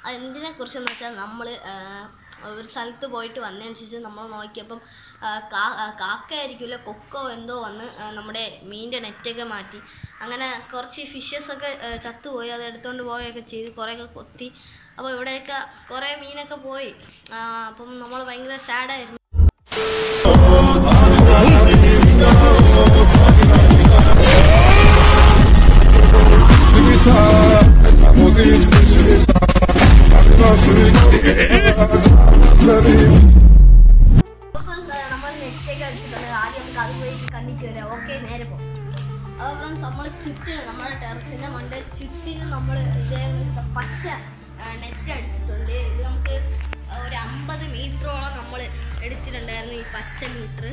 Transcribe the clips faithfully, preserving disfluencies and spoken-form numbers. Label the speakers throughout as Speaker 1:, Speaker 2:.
Speaker 1: എന്തിനെക്കുറിച്ചെന്ന് വെച്ചാൽ നമ്മൾ ഒരു സ്ഥലത്ത് പോയിട്ട് വന്നതിന് ശേഷം നമ്മൾ നോക്കിയപ്പം കാക്കയായിരിക്കില്ല കൊക്കോ എന്തോ വന്ന് നമ്മുടെ മീനിൻ്റെ നെറ്റൊക്കെ മാറ്റി അങ്ങനെ കുറച്ച് ഫിഷസൊക്കെ ചത്തുപോയി. അത് എടുത്തുകൊണ്ട് പോവുകയൊക്കെ ചെയ്ത് കുറേയൊക്കെ കൊത്തി. അപ്പോൾ ഇവിടെയൊക്കെ കുറേ മീനൊക്കെ പോയി. അപ്പം നമ്മൾ ഭയങ്കര സാഡായിരുന്നു. നമ്മൾ നെറ്റൊക്കെ അടിച്ചിട്ടുണ്ട്. ആദ്യം നമുക്ക് അത് പോയി കണ്ടിട്ട് വരാം. ഓക്കെ, നേരെ പോകും. അപ്പോൾ ഫ്രണ്ട്സ് നമ്മൾ ചുറ്റിനും നമ്മുടെ ടെറസിൻ്റെ മണ്ടേ ചുറ്റിനും നമ്മൾ ഇതേ പച്ച നെറ്റ് അടിച്ചിട്ടുണ്ട്. ഇത് നമുക്ക് ഒരു അമ്പത് മീറ്ററോളം നമ്മൾ എടുത്തിട്ടുണ്ടായിരുന്നു ഈ പച്ച മീറ്റർ.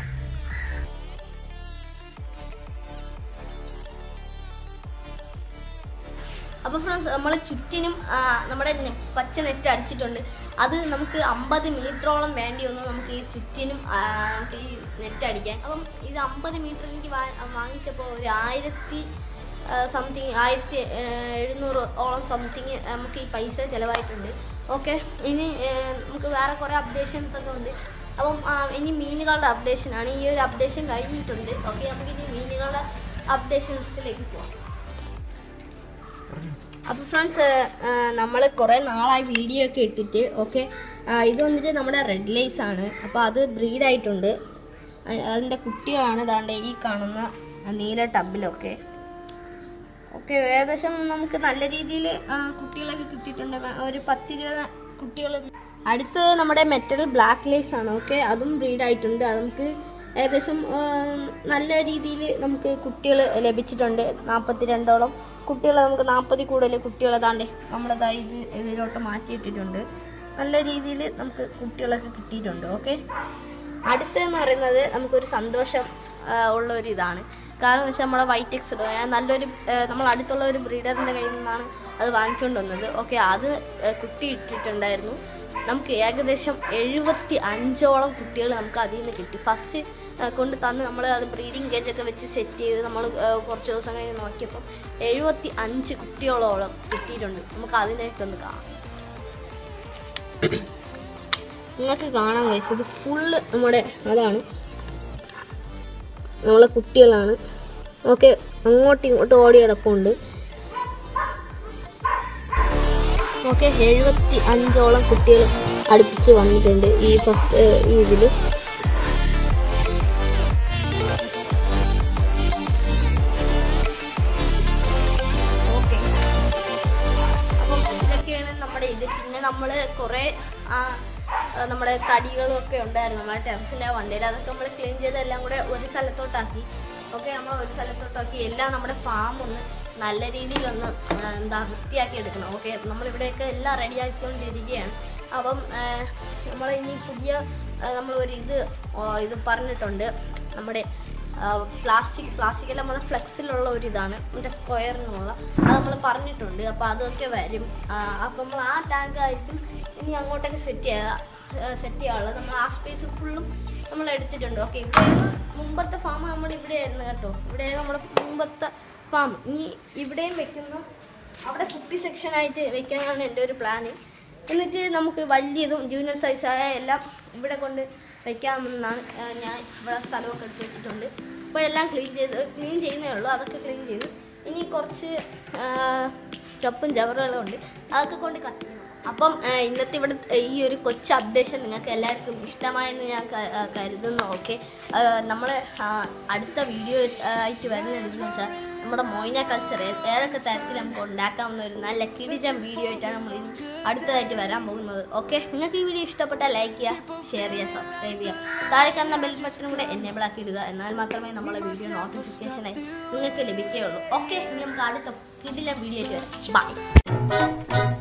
Speaker 1: അപ്പോൾ ഫ്രണ്ട്സ് നമ്മൾ ചുറ്റിനും നമ്മുടെ പച്ച നെറ്റ് അടിച്ചിട്ടുണ്ട്. അത് നമുക്ക് അമ്പത് മീറ്ററോളം വേണ്ടി വന്നു നമുക്ക് ഈ ചുറ്റിനും നമുക്ക് ഈ നെറ്റ് അടിക്കാൻ. അപ്പം ഇത് അമ്പത് മീറ്റർ എനിക്ക് വാങ്ങിച്ചപ്പോൾ ഒരു ആയിരത്തി സംതിങ് ആയിരത്തി എഴുന്നൂറ് ഓളം സംതിങ് നമുക്ക് ഈ പൈസ ചിലവായിട്ടുണ്ട്. ഓക്കെ, ഇനി നമുക്ക് വേറെ കുറേ അപ്ഡേഷൻസ് ഒക്കെ ഉണ്ട്. അപ്പം ഇനി മീനുകളുടെ അപ്ഡേഷനാണ്. ഈ ഒരു അപ്ഡേഷൻ കഴിഞ്ഞിട്ടുണ്ട്. ഓക്കെ, നമുക്കിനി മീനുകളുടെ അപ്ഡേഷൻസിലേക്ക് പോകാം. അപ്പോൾ ഫ്രണ്ട്സ് നമ്മൾ കുറേ നാളായി വീഡിയോ ഒക്കെ ഇട്ടിട്ട്. ഓക്കെ, ഇത് വന്നിട്ട് നമ്മുടെ റെഡ് ലൈസ് ആണ്. അപ്പോൾ അത് ബ്രീഡായിട്ടുണ്ട്. അതിൻ്റെ കുട്ടികളാണ് ദാണ്ട് ഈ കാണുന്ന നീല ടബിലൊക്കെ. ഓക്കെ, ഏകദേശം നമുക്ക് നല്ല രീതിയിൽ കുട്ടികളൊക്കെ കിട്ടിയിട്ടുണ്ട്. ഒരു പത്തിരുപത് കുട്ടികൾ. അടുത്തത് നമ്മുടെ മെറ്റൽ ബ്ലാക്ക് ലൈസ് ആണ്. ഓക്കെ, അതും ബ്രീഡായിട്ടുണ്ട്. അത് നമുക്ക് ഏകദേശം നല്ല രീതിയിൽ നമുക്ക് കുട്ടികൾ ലഭിച്ചിട്ടുണ്ട്. നാൽപ്പത്തി രണ്ടോളം കുട്ടികൾ, നമുക്ക് നാൽപ്പതിൽ കൂടുതൽ കുട്ടികൾ താണ്ടേ നമ്മളതാ ഇത് ഇതിലോട്ട് മാറ്റിയിട്ടിട്ടുണ്ട്. നല്ല രീതിയിൽ നമുക്ക് കുട്ടികളൊക്കെ കിട്ടിയിട്ടുണ്ട്. ഓക്കെ, അടുത്തതെന്ന് പറയുന്നത് നമുക്കൊരു സന്തോഷം ഉള്ള ഒരു ഇതാണ്. കാരണം എന്ന് വെച്ചാൽ നമ്മളെ വൈറ്റ് എക്സ് നല്ലൊരു നമ്മൾ അടുത്തുള്ള ഒരു ബ്രീഡറിൻ്റെ കയ്യിൽ നിന്നാണ് അത് വാങ്ങിച്ചുകൊണ്ട് വന്നത്. ഓക്കെ, അത് കുട്ടി ഇട്ടിട്ടുണ്ടായിരുന്നു. നമുക്ക് ഏകദേശം എഴുപത്തി അഞ്ചോളം കുട്ടികൾ നമുക്ക് അതിൽ നിന്ന് കിട്ടി. ഫസ്റ്റ് കൊണ്ട് തന്ന് നമ്മൾ അത് ബ്രീഡിങ് കേജൊക്കെ വെച്ച് സെറ്റ് ചെയ്ത് നമ്മൾ കുറച്ച് ദിവസം കഴിഞ്ഞ് നോക്കിയപ്പം എഴുപത്തി അഞ്ച് കുട്ടികളോളം കിട്ടിയിട്ടുണ്ട്. നമുക്ക് അതിനൊക്കെ ഒന്ന് കാണാം. നിങ്ങൾക്ക് കാണാൻ കഴിച്ചു ഇത് ഫുള്ള് നമ്മുടെ അതാണ് നമ്മളെ കുട്ടികളാണ്. ഓക്കെ, അങ്ങോട്ടും ഇങ്ങോട്ടും ഓടി കിടപ്പുണ്ട്. ഓക്കെ, എഴുപത്തി അഞ്ചോളം കുട്ടികൾ അടുപ്പിച്ച് വന്നിട്ടുണ്ട് ഈ ഫസ്റ്റ് ഈ ഇതിൽ. ഓക്കെ, അപ്പം ഇതൊക്കെയാണ് നമ്മുടെ ഇത്. പിന്നെ നമ്മൾ കുറേ നമ്മുടെ തടികളൊക്കെ ഉണ്ടായിരുന്നു നമ്മുടെ ടെറസിൻ്റെ വണ്ടിയിൽ. അതൊക്കെ നമ്മൾ ക്ലീൻ ചെയ്ത് എല്ലാം കൂടെ ഒരു സ്ഥലത്തോട്ടാക്കി. ഓക്കെ, നമ്മൾ ഒരു സ്ഥലത്തോട്ടാക്കി എല്ലാം നമ്മുടെ ഫാം ഒന്ന് നല്ല രീതിയിലൊന്ന് എന്താ വൃത്തിയാക്കി എടുക്കണം. ഓക്കെ, നമ്മളിവിടെയൊക്കെ എല്ലാം റെഡി ആക്കിക്കൊണ്ടിരിക്കുകയാണ്. അപ്പം നമ്മൾ ഇനി പുതിയ നമ്മളൊരു ഇത് ഇത് പറഞ്ഞിട്ടുണ്ട്. നമ്മുടെ പ്ലാസ്റ്റിക് പ്ലാസ്റ്റിക് എല്ലാം നമ്മുടെ ഫ്ലെക്സിലുള്ള ഒരു ഇതാണ് നമ്മുടെ സ്ക്വയറിനുള്ള. അത് നമ്മൾ പറഞ്ഞിട്ടുണ്ട്. അപ്പോൾ അതൊക്കെ വരും. അപ്പം നമ്മൾ ആ ടാങ്ക് ആയിരിക്കും ഇനി അങ്ങോട്ടൊക്കെ സെറ്റ് ചെയ്യുക സെറ്റ് ചെയ്യാനുള്ളത്. നമ്മൾ ആ സ്പേസ് ഫുള്ളും നമ്മൾ എടുത്തിട്ടുണ്ട്. ഓക്കെ, ഇവിടെ മുമ്പത്തെ ഫാം നമ്മുടെ ഇവിടെയായിരുന്നു കേട്ടോ. ഇവിടെ നമ്മുടെ മുമ്പത്തെ ഫാം. ഇനി ഇവിടെയും വെക്കുന്ന അവിടെ കുട്ടി സെക്ഷനായിട്ട് വെക്കാനാണ് എൻ്റെ ഒരു പ്ലാന്. എന്നിട്ട് നമുക്ക് വലിയതും ജൂനിയർ സൈസായ എല്ലാം ഇവിടെ കൊണ്ട് വെക്കാമെന്നാണ് ഞാൻ ഇവിടെ സ്ഥലമൊക്കെ എടുത്ത് വെച്ചിട്ടുണ്ട്. അപ്പോൾ എല്ലാം ക്ലീൻ ചെയ്ത് ക്ലീൻ ചെയ്യുന്നേ ഉള്ളൂ. അതൊക്കെ ക്ലീൻ ചെയ്ത് ഇനി കുറച്ച് ചപ്പും ചവറുകളും ഉണ്ട്. അതൊക്കെ കൊണ്ട് കത്തി. അപ്പം ഇന്നത്തെ ഇവിടെ ഈ ഒരു കൊച്ചു അപ്ഡേഷൻ നിങ്ങൾക്ക് എല്ലാവർക്കും ഇഷ്ടമായെന്ന് ഞാൻ കരുതുന്നു. ഓക്കെ, നമ്മൾ അടുത്ത വീഡിയോ ആയിട്ട് വരുന്നതെന്ന് വെച്ചാൽ നമ്മുടെ മൊയ്ന കൾച്ചർ ഏതൊക്കെ തരത്തിൽ നമുക്ക് ഉണ്ടാക്കാവുന്ന ഒരു നല്ല കിടിലൻ വീഡിയോ ആയിട്ടാണ് നമ്മൾ ഇനി അടുത്തതായിട്ട് വരാൻ പോകുന്നത്. ഓക്കെ, നിങ്ങൾക്ക് ഈ വീഡിയോ ഇഷ്ടപ്പെട്ടാൽ ലൈക്ക് ചെയ്യുക, ഷെയർ ചെയ്യുക, സബ്സ്ക്രൈബ് ചെയ്യുക. താഴെ കാണുന്ന ബെൽ ബട്ടണും കൂടെ എനേബിൾ ആക്കി ഇടുക. എന്നാൽ മാത്രമേ നമ്മളെ വീഡിയോ നോട്ടിഫിക്കേഷനായി നിങ്ങൾക്ക് ലഭിക്കുകയുള്ളൂ. ഓക്കെ, ഇനി നമുക്ക് അടുത്ത കിടിലൻ വീഡിയോ ആയിട്ട് വരാം. ബൈ.